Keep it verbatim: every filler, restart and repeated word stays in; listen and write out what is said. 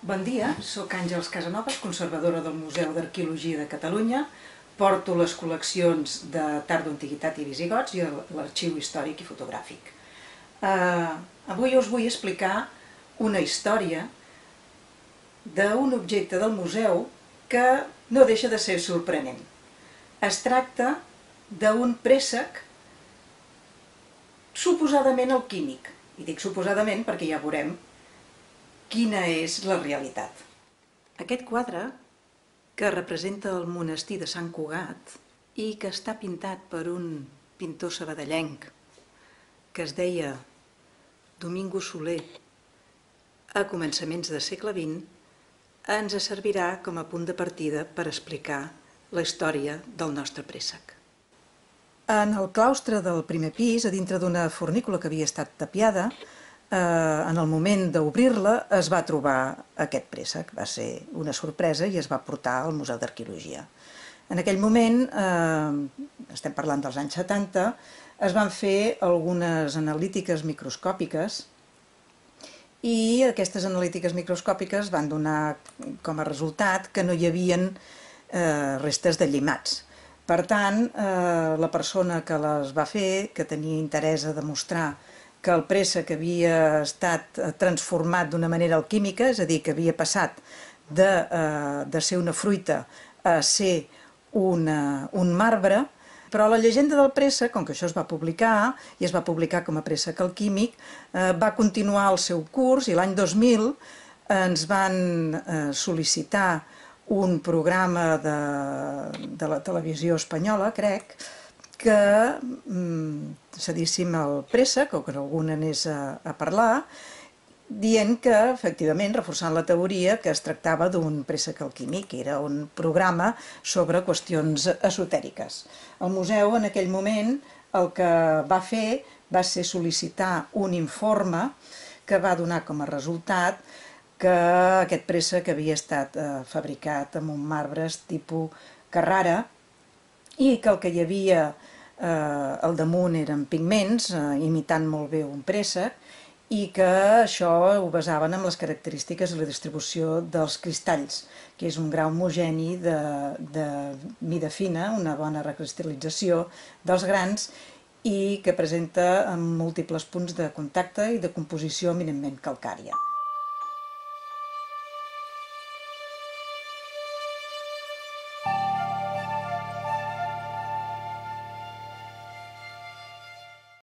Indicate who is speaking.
Speaker 1: Bon dia, soc Àngels Casanovas, conservadora del Museu d'Arqueologia de Catalunya. Porto les col·leccions de Tardo, Antiguitat i Visigots i l'arxiu històric i fotogràfic. Eh, avui us vull explicar una història d'un objecte del museu que no deixa de ser sorprenent. Es tracta d'un préssec suposadament alquímic. I dic suposadament perquè ja veurem quina és la realitat. Aquest quadre, que representa el monestir de Sant Cugat i que està pintat per un pintor sabadellenc que es deia Domingo Soler a començaments del segle vint, ens servirà com a punt de partida per explicar la història del nostre préssec. En el claustre del primer pis, a dintre d'una fornícula que havia estat tapiada, en el moment d'obrir-la es va trobar aquest préssec. Va ser una sorpresa i es va portar al Museu d'Arqueologia. En aquell moment, estem parlant dels anys setanta, es van fer algunes analítiques microscòpiques i aquestes analítiques microscòpiques van donar com a resultat que no hi havia restes de llimats. Per tant, la persona que les va fer, que tenia interès a demostrar que el préssec havia estat transformat d'una manera alquímica, és a dir, que havia passat de, de ser una fruita a ser una, un marbre, però la llegenda del préssec, com que això es va publicar, i es va publicar com a préssec alquímic, va continuar el seu curs i l'any dos mil ens van sol·licitar un programa de, de la televisió espanyola, crec, que cedíssim el préssec, o que algú n'anés a, a parlar, dient que, efectivament, reforçant la teoria, que es tractava d'un préssec alquímic, era un programa sobre qüestions esotèriques. El museu, en aquell moment, el que va fer va ser sol·licitar un informe que va donar com a resultat que aquest préssec havia estat eh, fabricat amb un marbres tipus Carrara i que el que hi havia eh, al damunt eren pigments, eh, imitant molt bé un préssec, i que això ho basaven en les característiques i la distribució dels cristalls, que és un gra homogeni de, de mida fina, una bona recristal·lització dels grans i que presenta múltiples punts de contacte i de composició eminentment calcària.